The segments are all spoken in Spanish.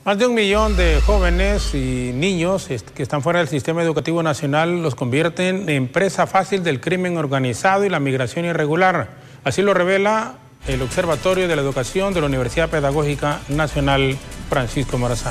Más de 1 millón de jóvenes y niños que están fuera del sistema educativo nacional los convierten en presa fácil del crimen organizado y la migración irregular. Así lo revela el Observatorio de la Educación de la Universidad Pedagógica Nacional Francisco Morazán.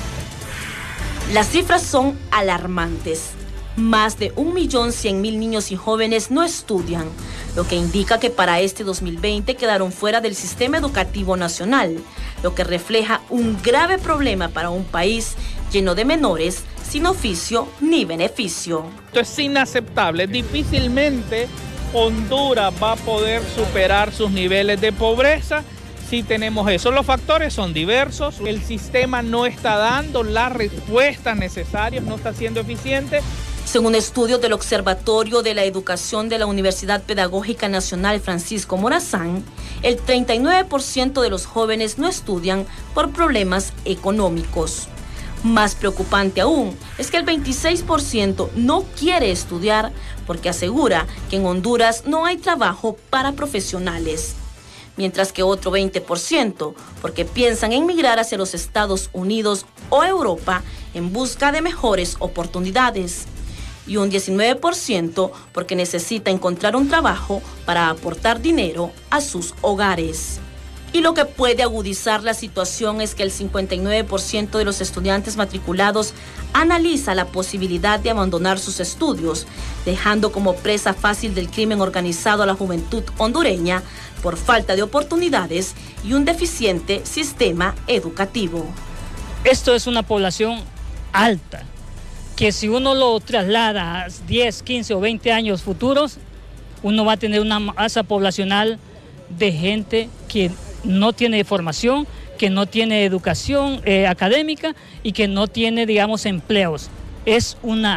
Las cifras son alarmantes. Más de 1.100.000 niños y jóvenes no estudian, lo que indica que para este 2020 quedaron fuera del sistema educativo nacional, lo que refleja un grave problema para un país lleno de menores sin oficio ni beneficio. Esto es inaceptable. Difícilmente Honduras va a poder superar sus niveles de pobreza si tenemos eso. Los factores son diversos. El sistema no está dando las respuestas necesarias, no está siendo eficiente. Según estudios del Observatorio de la Educación de la Universidad Pedagógica Nacional Francisco Morazán, el 39% de los jóvenes no estudian por problemas económicos. Más preocupante aún es que el 26% no quiere estudiar porque asegura que en Honduras no hay trabajo para profesionales, mientras que otro 20% porque piensan en migrar hacia los Estados Unidos o Europa en busca de mejores oportunidades, y un 19% porque necesita encontrar un trabajo para aportar dinero a sus hogares. Y lo que puede agudizar la situación es que el 59% de los estudiantes matriculados analiza la posibilidad de abandonar sus estudios, dejando como presa fácil del crimen organizado a la juventud hondureña por falta de oportunidades y un deficiente sistema educativo. Esto es una población alta, que si uno lo traslada a 10, 15 o 20 años futuros, uno va a tener una masa poblacional de gente que no tiene formación, que no tiene educación académica y que no tiene, digamos, empleos. Es una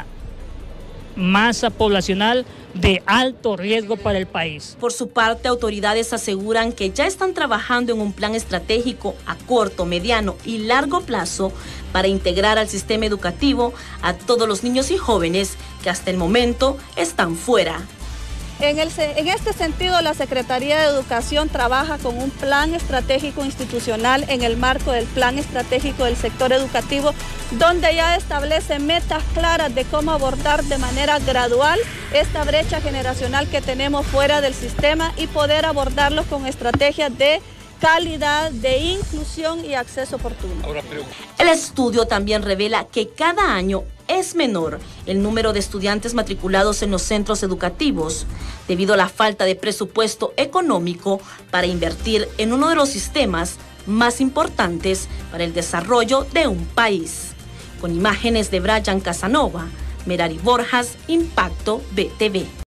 masa poblacional de alto riesgo para el país. Por su parte, autoridades aseguran que ya están trabajando en un plan estratégico a corto, mediano y largo plazo para integrar al sistema educativo a todos los niños y jóvenes que hasta el momento están fuera. En este sentido, la Secretaría de Educación trabaja con un plan estratégico institucional en el marco del plan estratégico del sector educativo, donde ya establece metas claras de cómo abordar de manera gradual esta brecha generacional que tenemos fuera del sistema y poder abordarlos con estrategias de calidad, de inclusión y acceso oportuno. El estudio también revela que cada año es menor el número de estudiantes matriculados en los centros educativos debido a la falta de presupuesto económico para invertir en uno de los sistemas más importantes para el desarrollo de un país. Con imágenes de Brian Casanova, Merari Borjas, Impacto BTV.